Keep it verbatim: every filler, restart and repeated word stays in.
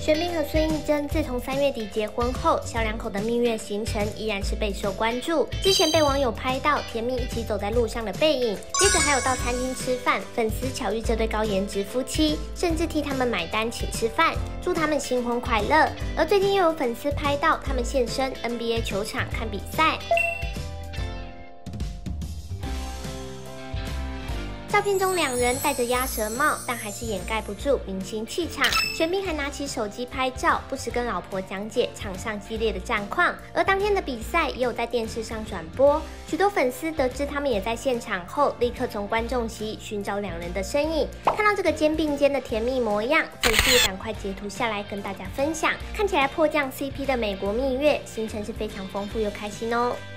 玄彬和孙艺珍自从三月底结婚后，小两口的蜜月行程依然是备受关注。之前被网友拍到甜蜜一起走在路上的背影，接着还有到餐厅吃饭，粉丝巧遇这对高颜值夫妻，甚至替他们买单请吃饭，祝他们新婚快乐。而最近又有粉丝拍到他们现身 N B A 球场看比赛。 照片中两人戴着鸭舌帽，但还是掩盖不住明星气场。玄彬还拿起手机拍照，不时跟老婆讲解场上激烈的战况。而当天的比赛也有在电视上转播，许多粉丝得知他们也在现场后，立刻从观众席寻找两人的身影。看到这个肩并肩的甜蜜模样，粉丝也赶快截图下来跟大家分享。看起来迫降 C P 的美国蜜月行程是非常丰富又开心哦。